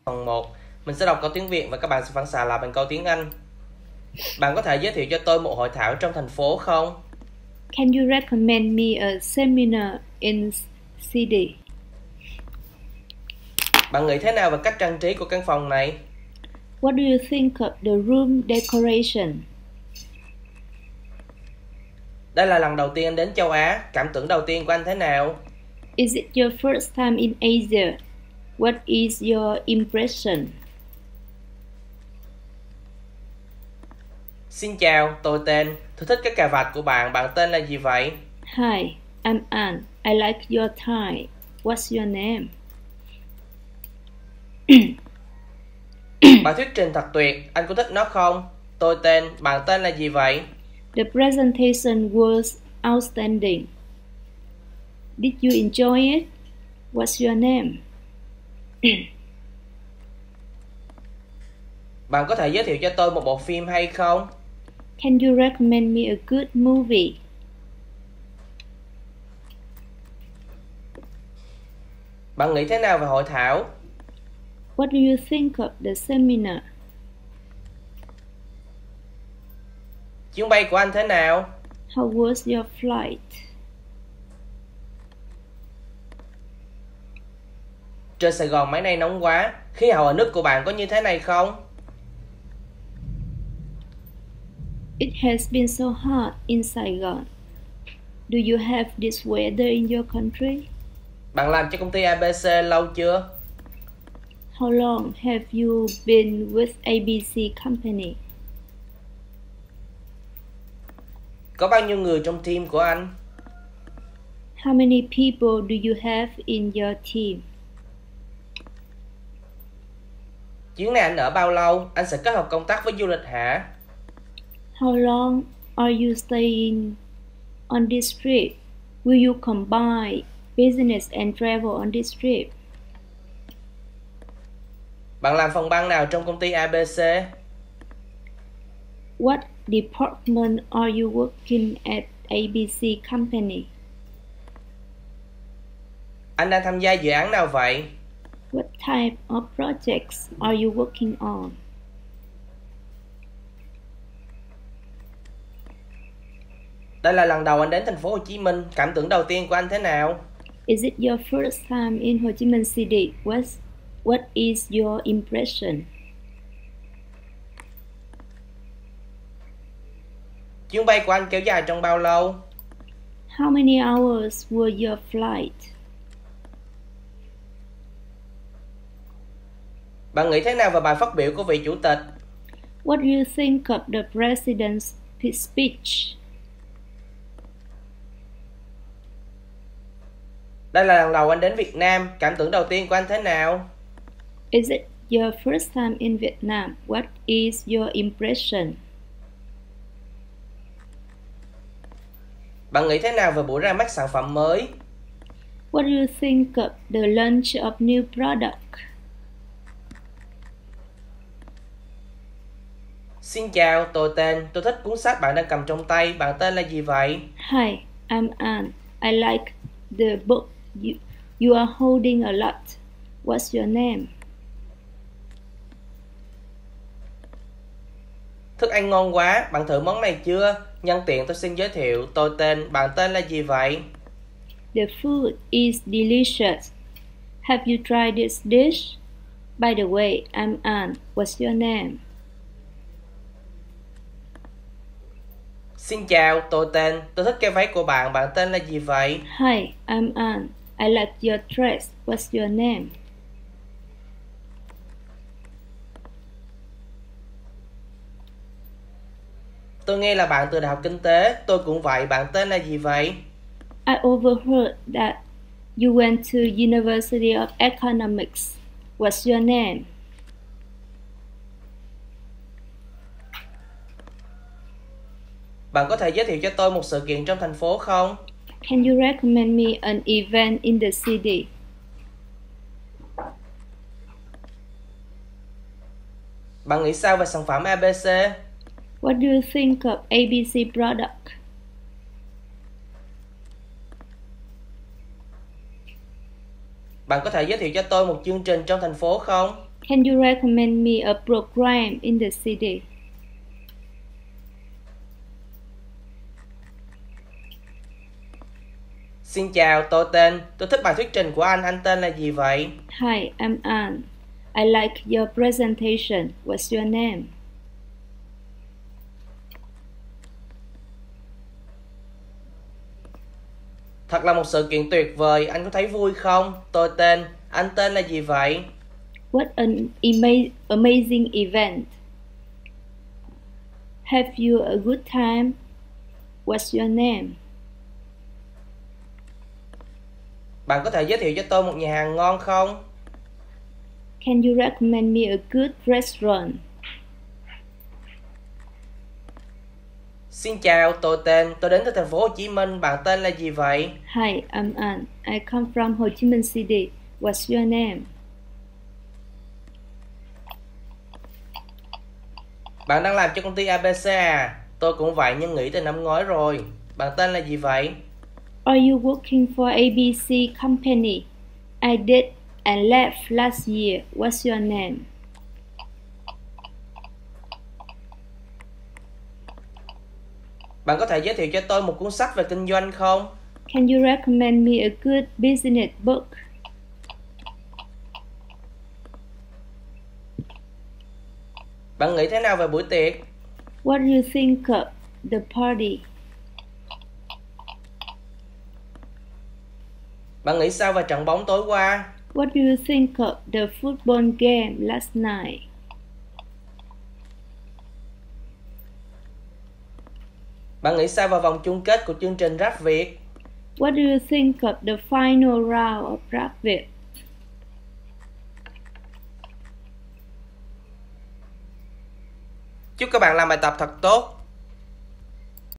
Phần 1, mình sẽ đọc câu tiếng Việt và các bạn sẽ phản xạ lại bằng câu tiếng Anh. Bạn có thể giới thiệu cho tôi một hội thảo trong thành phố không? Can you recommend me a seminar in city? Bạn nghĩ thế nào về cách trang trí của căn phòng này? What do you think of the room decoration? Đây là lần đầu tiên anh đến châu Á, cảm tưởng đầu tiên của anh thế nào? Is it your first time in Asia? What is your impression? Xin chào, tôi tên. Tôi thích cái cà vạt của bạn, bạn tên là gì vậy? Hi, I'm Anne. I like your tie. What's your name? Bài thuyết trình thật tuyệt, anh có thích nó không? Tôi tên, bạn tên là gì vậy? The presentation was outstanding. Did you enjoy it? What's your name? Bạn có thể giới thiệu cho tôi một bộ phim hay không? Can you recommend me a good movie? Bạn nghĩ thế nào về hội thảo? What do you think of the seminar? Chuyến bay của anh thế nào? How was your flight? Trời Sài Gòn mấy nay nóng quá, khí hậu ở nước của bạn có như thế này không? It has been so hot in Saigon. Do you have this weather in your country? Bạn làm cho công ty ABC lâu chưa? How long have you been with ABC Company? Có bao nhiêu người trong team của anh? How many people do you have in your team? Chuyến này anh ở bao lâu? Anh sẽ kết hợp công tác với du lịch hả? How long are you staying on this trip? Will you combine business and travel on this trip? Bạn làm phòng ban nào trong công ty ABC? What department are you working at ABC Company? Anh đang tham gia dự án nào vậy? What type of projects are you working on? Đây là lần đầu anh đến thành phố Hồ Chí Minh, cảm tưởng đầu tiên của anh thế nào? Is it your first time in Ho Chi Minh City? What is your impression? Chuyến bay của anh kéo dài trong bao lâu? How many hours were your flight? Bạn nghĩ thế nào về bài phát biểu của vị chủ tịch? What do you think of the president's speech? Đây là lần đầu anh đến Việt Nam, cảm tưởng đầu tiên của anh thế nào? Is it your first time in Vietnam? What is your impression? Bạn nghĩ thế nào về buổi ra mắt sản phẩm mới? What do you think of the launch of new product? Xin chào, tôi tên. Tôi thích cuốn sách bạn đang cầm trong tay. Bạn tên là gì vậy? Hi, I'm Anne. I like the book you are holding a lot. What's your name? Thức ăn ngon quá, bạn thử món này chưa? Nhân tiện tôi xin giới thiệu, tôi tên. Bạn tên là gì vậy? The food is delicious. Have you tried this dish? By the way, I'm Anne. What's your name? Xin chào, tôi tên. Tôi thích cái váy của bạn. Bạn tên là gì vậy? Hi, I'm Anne. I like your dress. What's your name? Tôi nghe là bạn từ Đại học Kinh tế. Tôi cũng vậy. Bạn tên là gì vậy? I overheard that you went to University of Economics. What's your name? Bạn có thể giới thiệu cho tôi một sự kiện trong thành phố không? Can you recommend me an event in the city? Bạn nghĩ sao về sản phẩm ABC? What do you think of ABC product? Bạn có thể giới thiệu cho tôi một chương trình trong thành phố không? Can you recommend me a program in the city? Xin chào, tôi thích bài thuyết trình của anh tên là gì vậy? Hi, I'm Anne. I like your presentation. What's your name? Thật là một sự kiện tuyệt vời, anh có thấy vui không? Anh tên là gì vậy? What an amazing event. Have you a good time? What's your name? Bạn có thể giới thiệu cho tôi một nhà hàng ngon không? Can you recommend me a good restaurant? Xin chào, tôi đến từ thành phố Hồ Chí Minh, bạn tên là gì vậy? Hi, I'm Anne. I come from Ho Chi Minh City. What's your name? Bạn đang làm cho công ty ABC à? Tôi cũng vậy nhưng nghỉ từ năm ngoái rồi. Bạn tên là gì vậy? Are you working for ABC company? I did and left last year. What's your name? Bạn có thể giới thiệu cho tôi một cuốn sách về kinh doanh không? Can you recommend me a good business book? Bạn nghĩ thế nào về buổi tiệc? What do you think of the party? Bạn nghĩ sao về trận bóng tối qua? What do you think of the football game last night? Bạn nghĩ sao về vòng chung kết của chương trình Rap Việt? What do you think of the final round of Rap Việt? Chúc các bạn làm bài tập thật tốt.